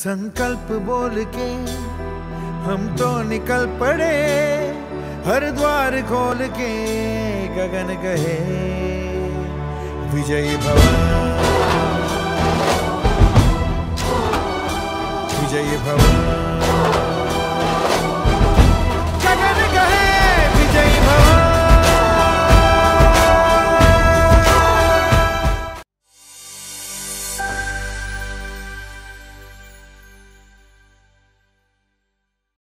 संकल्प बोल के हम तो निकल पड़े, हर द्वार खोल के गगन कहे विजयी भव, विजयी भव।